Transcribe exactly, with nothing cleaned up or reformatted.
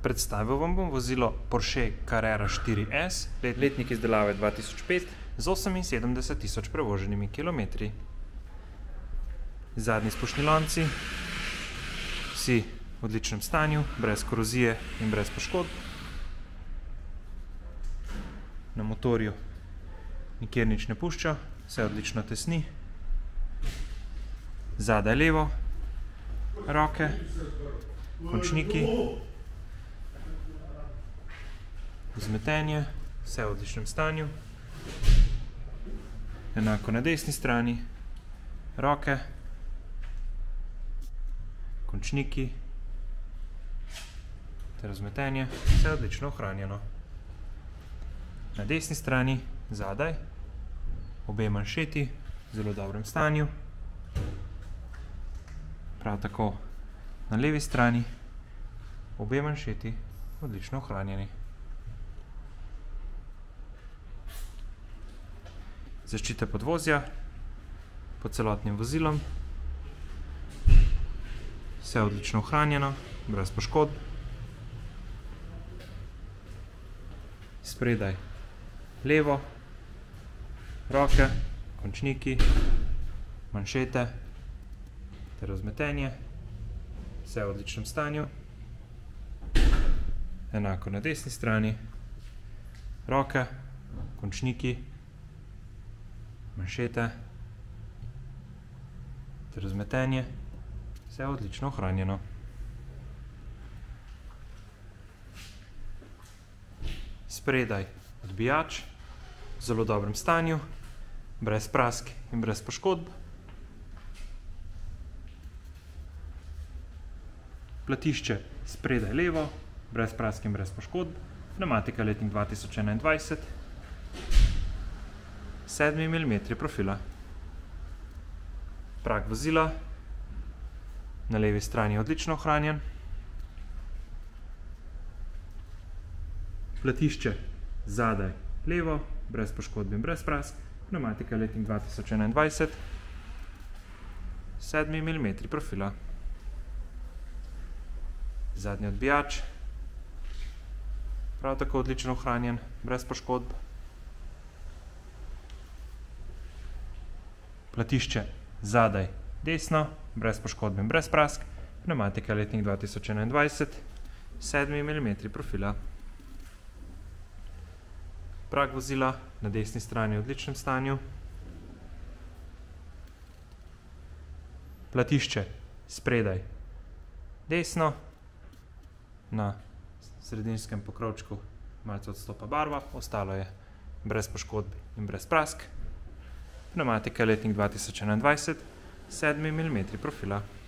Predstavil vam bom vozilo Porsche Carrera štiri S, letnik izdelave dva tisoč pet, z oseminsedemdeset tisoč prevoženimi kilometri. Zadnji spušni lonci, vsi v odličnem stanju, brez korozije in brez poškodb. Na motorju nikjer nič ne pušča, vse odlično tesni. Zadaj levo, roke, končniki, vzmetenje, vse v odličnem stanju. Enako na desni strani, roke, končniki ter vzmetenje, vse odlično ohranjeno. Na desni strani, zadaj, obe manšeti v zelo dobrem stanju. Prav tako na levi strani, obe manšeti odlično ohranjeni. Zaščita podvozja pod celotnim vozilom, vse odlično ohranjeno, brez poškodb. Spredaj levo, roke, končniki, manšete ter vzmetenje, vse v odličnem stanju. Enako na desni strani, roke, končniki, manšete ter vzmetenje, vse odlično ohranjeno. Spredaj odbijač, v zelo dobrem stanju, brez prask in brez poškodb. Platišče spredaj levo, brez prask in brez poškodb. Pnevmatika letnik dva tisoč enaindvajset. sedmi milimetri profila. Prag vozila na levi strani odlično ohranjen. Platišče zadaj levo, brez poškodb in brez prask. Pnevmatika letnik dva tisoč enaindvajset. sedmi milimetri profila. Zadnji odbijač, prav tako odlično ohranjen, brez poškodb. Platišče zadaj desno, brez poškodb in brez prask. Pnevmatika letnik dva tisoč enaindvajset. sedmi milimetri profila. Prag vozila na desni strani v odličnem stanju. Platišče spredaj desno, na sredinskem pokrovčku malce odstopa barva, ostalo je brez poškodb in brez prask. Pnevmatika letnik dva tisoč enaindvajset, sedmi milimetri profila.